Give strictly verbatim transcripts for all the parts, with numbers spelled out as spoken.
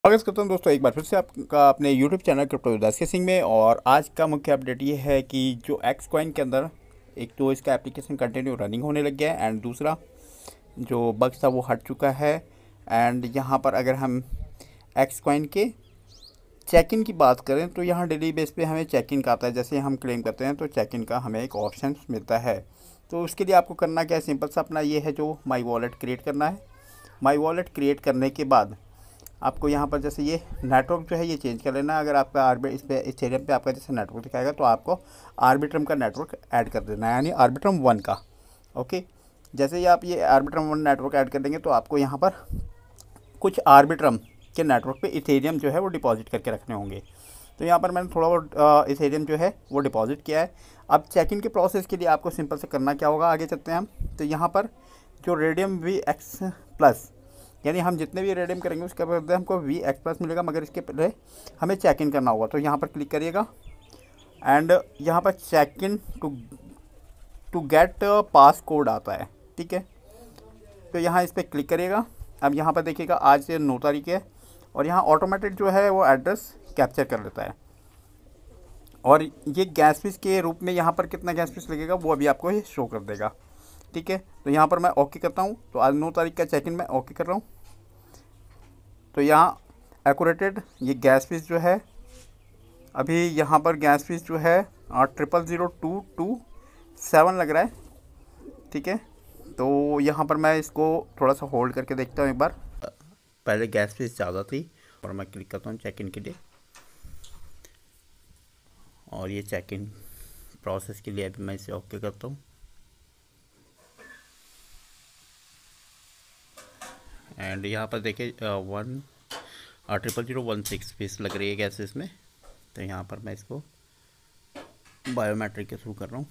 स्वागत करता हूं दोस्तों एक बार फिर से आपका अपने YouTube channel crypto with S K Singh में। और आज का मुख्य अपडेट ये है कि जो एक्स कॉइन के अंदर एक तो इसका एप्लीकेशन कंटिन्यू रनिंग होने लग गया है एंड दूसरा जो बग्स था वो हट चुका है। एंड यहाँ पर अगर हम एक्स कॉइन के चेक इन की बात करें तो यहाँ डेली बेस पे हमें चेक इन का आता है। जैसे हम क्लेम करते हैं तो चेक इन का हमें एक ऑप्शन मिलता है। तो उसके लिए आपको करना क्या है, सिंपल सा अपना ये है जो माई वॉलेट क्रिएट करना है। माई वॉलेट क्रिएट करने के बाद आपको यहाँ पर जैसे ये नेटवर्क जो है ये चेंज कर लेना है। अगर आपका आरबी इस पे इथेरियम पे आपका जैसे नेटवर्क दिखाएगा तो आपको आर्बिट्रम का नेटवर्क ऐड कर देना है, यानी आर्बिट्रम वन का। ओके, जैसे ही आप ये आर्बिट्रम वन नेटवर्क ऐड कर देंगे तो आपको यहाँ पर कुछ आर्बिट्रम के नेटवर्क पे इथेरियम जो है वो डिपॉजिट करके रखने होंगे। तो यहाँ पर मैंने थोड़ा बहुत इथेरियम जो है वो डिपॉजिट किया है। अब चेक इन के प्रोसेस के लिए आपको सिंपल से करना क्या होगा, आगे चलते हैं हम। तो यहाँ पर जो रेडियम वी एक्स प्लस, यानी हम जितने भी रेडियम करेंगे उसके बाद हमको वी एक्स प्लस मिलेगा, मगर इसके पहले हमें चेक इन करना होगा। तो यहाँ पर क्लिक करिएगा एंड यहाँ पर check in two to get pass code आता है, ठीक है। तो यहाँ इस पर क्लिक करिएगा। अब यहाँ पर देखिएगा आज नौ तारीख है और यहाँ ऑटोमेटिक जो है वो एड्रेस कैप्चर कर लेता है। और ये गैस फीस के रूप में यहाँ पर कितना गैस फीस लगेगा वो अभी आपको ये शो कर देगा, ठीक है। तो यहाँ पर मैं ओके करता हूँ। तो आज नौ तारीख का चेक इन मैं ओके कर रहा हूँ। तो यहाँ एक्यूरेटेड ये गैस फीस जो है अभी यहाँ पर गैस फीस जो है triple zero two two seven लग रहा है, ठीक है। तो यहाँ पर मैं इसको थोड़ा सा होल्ड करके देखता हूँ एक बार। पहले गैस फीस ज़्यादा थी और मैं क्लिक करता हूँ चेक इन के लिए। और ये चेक इन प्रोसेस के लिए अभी मैं इसे ओके करता हूँ। एंड यहाँ पर देखिए one triple zero one six fees लग रही है गैस इसमें। तो यहाँ पर मैं इसको बायोमेट्रिक के थ्रू कर रहा हूँ।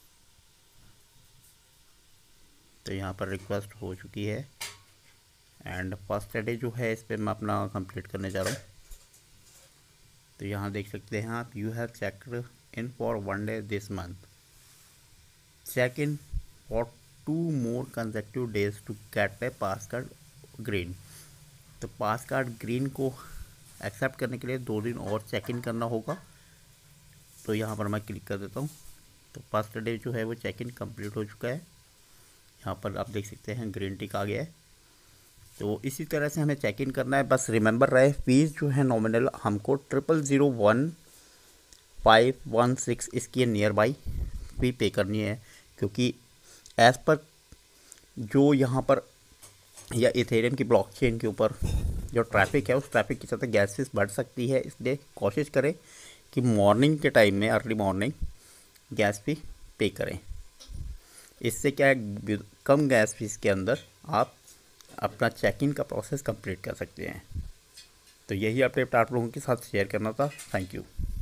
तो यहाँ पर रिक्वेस्ट हो चुकी है एंड फर्स्ट डे जो है इस पर मैं अपना कंप्लीट करने जा रहा हूँ। तो यहाँ देख सकते हैं आप, you have checked in for one day this month, check in for two more consecutive days to get a pass card green. तो पास कार्ड ग्रीन को एक्सेप्ट करने के लिए दो दिन और चेक इन करना होगा। तो यहाँ पर मैं क्लिक कर देता हूँ। तो फर्स्ट डे जो है वो चेक इन कम्प्लीट हो चुका है। यहाँ पर आप देख सकते हैं ग्रीन टिक आ गया है। तो इसी तरह से हमें चेक इन करना है। बस रिमेंबर रहे फीस जो है नॉमिनल हमको triple zero one five one six इसकी नियर बाई फी पे करनी है, क्योंकि एज़ पर जो यहाँ पर या इथेरियम की ब्लॉकचेन के ऊपर जो ट्रैफिक है उस ट्रैफिक की साथ गैस फीस बढ़ सकती है। इसलिए कोशिश करें कि मॉर्निंग के टाइम में, अर्ली मॉर्निंग गैस फी पे करें। इससे क्या है, कम गैस फीस के अंदर आप अपना चेक इन का प्रोसेस कंप्लीट कर सकते हैं। तो यही अपडेट आप लोगों के साथ शेयर करना था। Thank you.